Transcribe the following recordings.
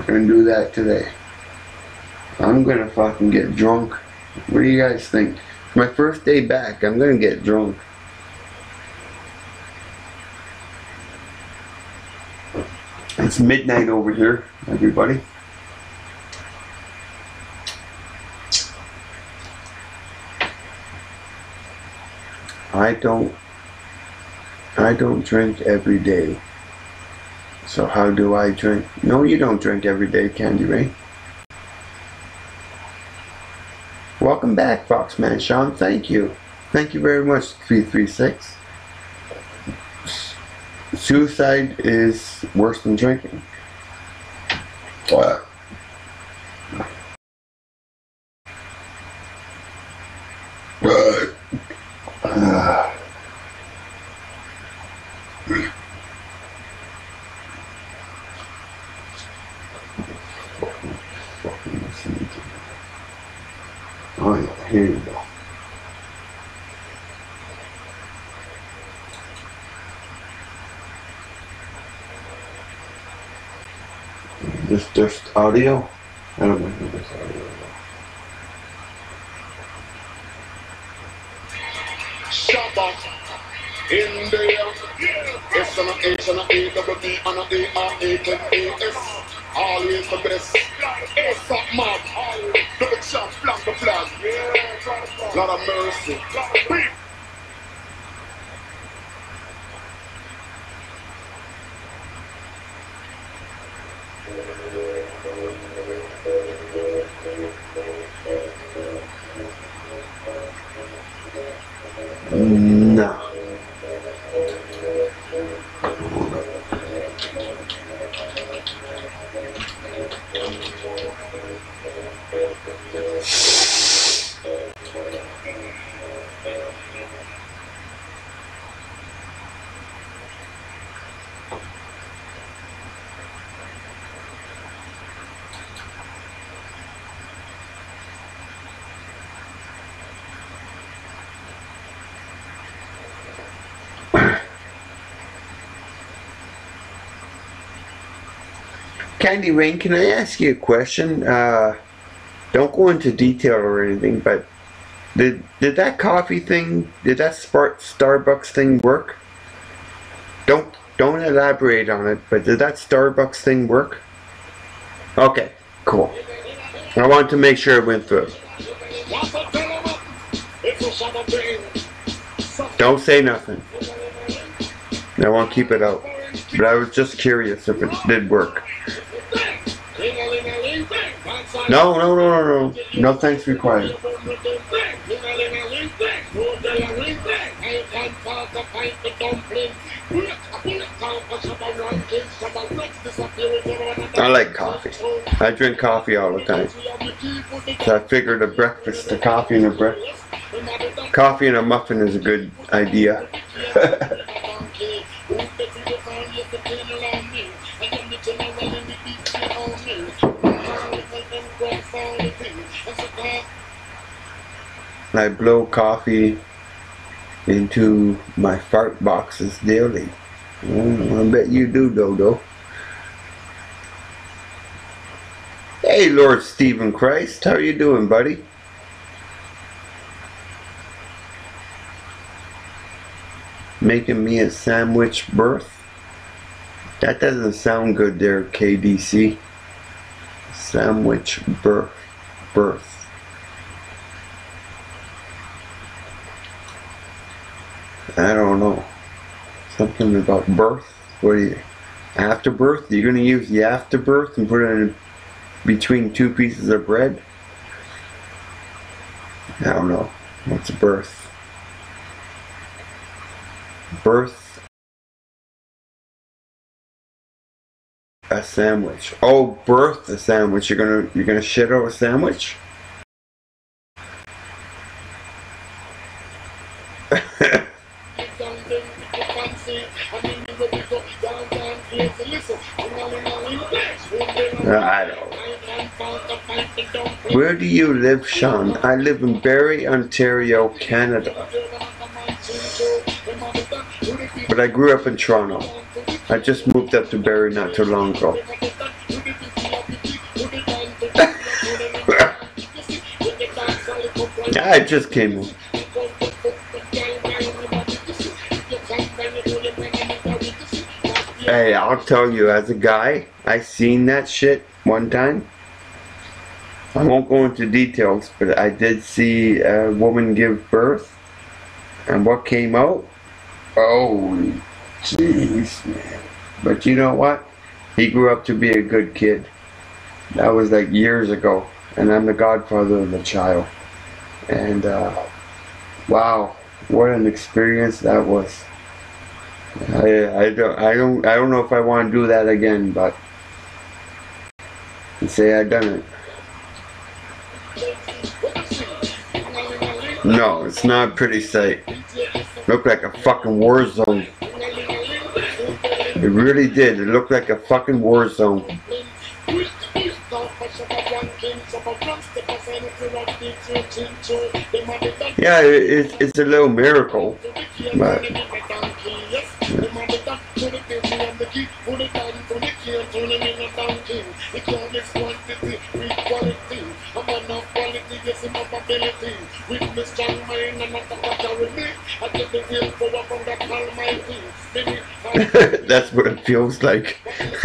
not gonna do that today. I'm gonna fucking get drunk. What do you guys think? My first day back, I'm gonna get drunk. It's midnight over here, everybody. I don't drink every day. So how do I drink? No, you don't drink every day, Candy Rain. Welcome back, Foxman Sean. Thank you. Thank you very much, 336. Suicide is worse than drinking. What? Oh yeah, here you go. This just audio? I don't know if this audio. Shabbat in there. It's an H and a A double D and a A R A N A S. Always the best. It's up mob. Double champ, flank the flag. Lot of mercy. No. Candy Rain, can I ask you a question? Don't go into detail or anything, but did that coffee thing, did that Starbucks thing work? Don't elaborate on it, but did that Starbucks thing work? Okay, cool. I wanted to make sure it went through. Don't say nothing. I won't keep it out. But I was just curious if it did work. No. No thanks required. I like coffee. I drink coffee all the time. So I figured a breakfast, a coffee and a coffee and a muffin is a good idea. I blow coffee into my fart boxes daily. I bet you do, Dodo. Hey, Lord Stephen Christ, how are you doing, buddy? Making me a sandwich birth? That doesn't sound good there, KDC. Sandwich birth. I don't know. Something about birth. What are you? Afterbirth? You're going to use the afterbirth and put it in between two pieces of bread? I don't know. What's birth? Birth. A sandwich. Oh, birth a sandwich. You're gonna shit out a sandwich? I don't know. Where do you live, Sean? I live in Barrie, Ontario, Canada. But I grew up in Toronto. I just moved up to Barrie not too long ago. I just came home. Hey, I'll tell you, as a guy, I seen that shit one time. I won't go into details, but I did see a woman give birth. And what came out? Oh, jeez, man. But you know what? He grew up to be a good kid. That was like years ago. And I'm the godfather of the child. And, wow, what an experience that was. I don't know if I want to do that again, but I'd say I done it. No, it's not a pretty sight. Looked like a fucking war zone. It really did. It looked like a fucking war zone. Yeah, it's a little miracle, but that's what it feels like.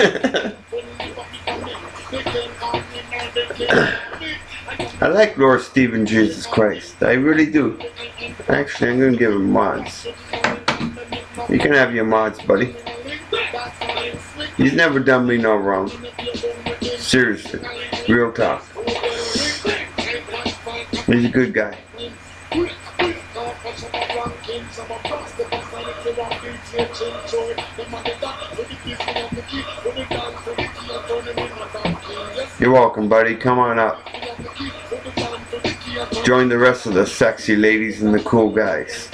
I like Lord Stephen Jesus Christ. I really do. Actually, I'm gonna give him mods. You can have your mods, buddy. He's never done me no wrong. Seriously. Real talk. He's a good guy. You're welcome, buddy. Come on up. Join the rest of the sexy ladies and the cool guys.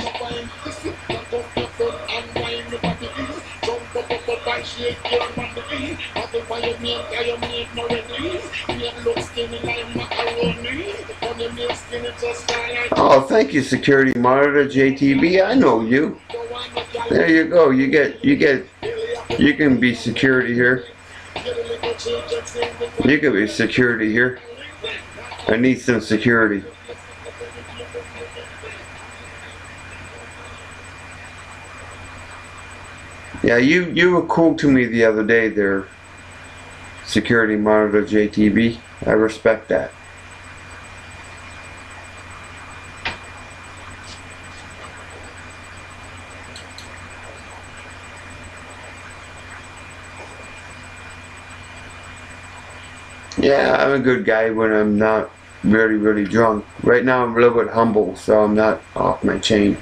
Oh, thank you, security monitor JTV. I know you. There you go. You can be security here. You can be security here. I need some security. Yeah, you were cool to me the other day there, security monitor JTV. I respect that. Yeah, I'm a good guy when I'm not really, really drunk. Right now I'm a little bit humble, so I'm not off my chain.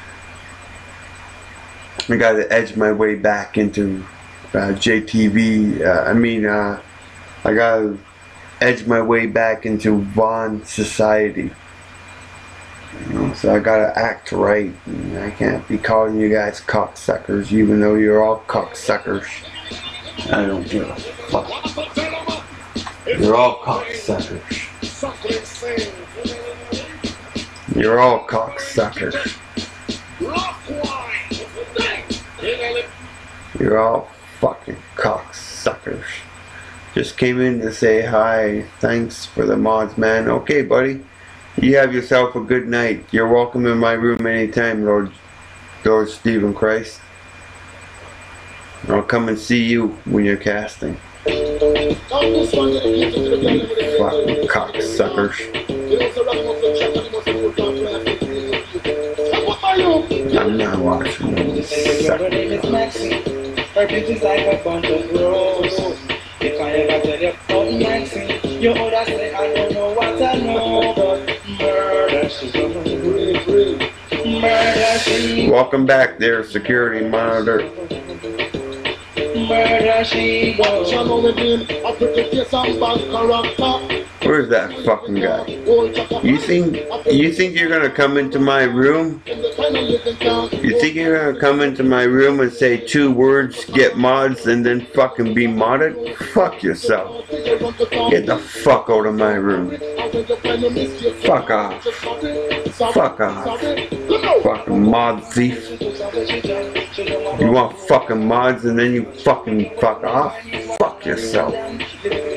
I gotta edge my way back into JTV. I gotta edge my way back into Vaughn society. You know, so I gotta act right. And I can't be calling you guys cocksuckers, even though you're all cocksuckers. I don't give a fuck. You're all cocksuckers. You're all cocksuckers. You're all fucking cocksuckers. Just came in to say hi. Thanks for the mods, man. Okay, buddy. You have yourself a good night. You're welcome in my room anytime, Lord Stephen Christ. I'll come and see you when you're casting. Fucking cocksuckers. I'm not watching these suckers. Her beauty's like a bunch of roses. If I ever tell you about Maxine, you would have say I don't know what I know, but murder she's murder she. Welcome back there, security monitor. Murder she goes. Where's that fucking guy? You think you're gonna come into my room? You think you're gonna come into my room and say 2 words, get mods, and then fucking be modded? Fuck yourself. Get the fuck out of my room. Fuck off. Fuck off. Fucking mod thief. You want fucking mods and then you fucking fuck off? Fuck yourself.